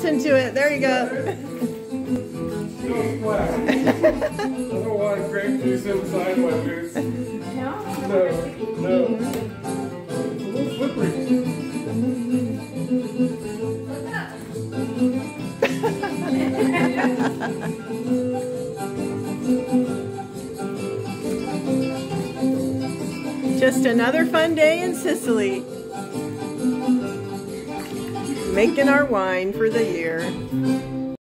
into it. There you go. No splash. I don't want grape juice inside my juice. No? No. It's a little slippery. Just another fun day in Sicily. Making our wine for the year.